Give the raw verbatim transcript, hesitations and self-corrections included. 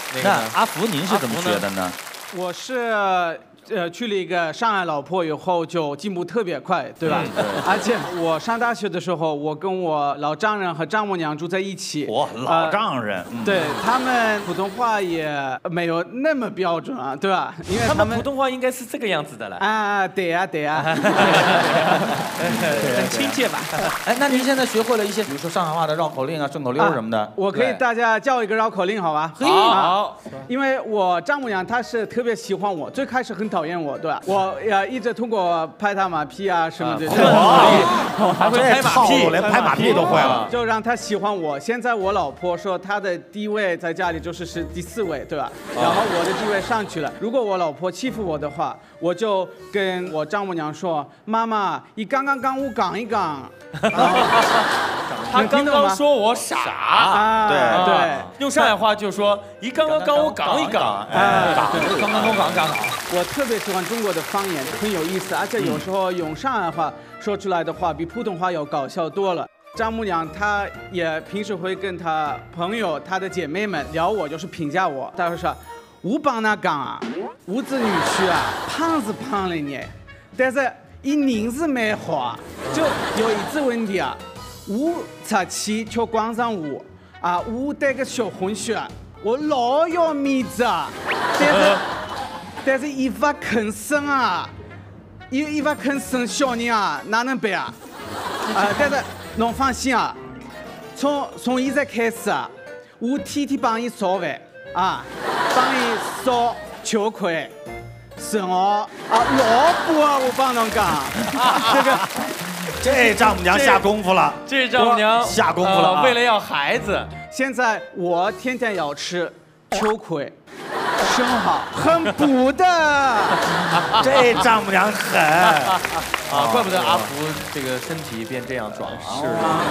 那阿福您是怎么觉得呢？ 我是呃去了一个上海老婆以后就进步特别快，对吧？ 对。 而且我上大学的时候，我跟我老丈人和丈母娘住在一起。 我老丈人。 对他们普通话也没有那么标准啊，对吧？因为他们普通话应该是这个样子的了。 啊，对呀对呀。很亲切吧？ 哎，那您现在学会了一些，比如说上海话的绕口令啊、顺口溜什么的。 我可以大家叫一个绕口令，好吧？ 好。 因为我丈母娘她是特别喜欢我，最开始很讨厌我，对吧？我呃一直通过拍她马屁啊什么的， 还会拍马屁， 连拍马屁都会了， 就让她喜欢我。现在我老婆说她的地位在家里就是是第四位，对吧？然后我的地位上去了。如果我老婆欺负我的话，我就跟我丈母娘说：“妈妈，你刚刚刚我讲一讲。” 他刚刚说我傻啊，对对， 用上海话就说“你刚刚刚我讲一讲”， 哎，刚刚刚讲讲。 我特别喜欢中国的方言，很有意思，而且有时候用上海话说出来的话比普通话要搞笑多了。丈母娘她也平时会跟她朋友、她的姐妹们聊我，就是评价我，她会说：“我帮他讲啊，我这女婿啊，胖是胖了呢，但是一人是蛮好啊。就有一次问题啊，我出去跳广场舞啊，我带个小混血，我老要面子啊，但是但是一发肯生啊，一一发肯生小人啊，哪能办啊？啊，但是侬放心啊，从从现在开始啊，我天天帮伊烧饭啊，帮伊烧秋葵。是哦，啊，老婆啊，我帮侬讲，这个这丈母娘下功夫了， 这丈母娘下功夫了， 为了要孩子。 现在我天天要吃秋葵、生蚝，很补的。 这丈母娘狠啊，怪不得阿福这个身体变这样壮。 是的。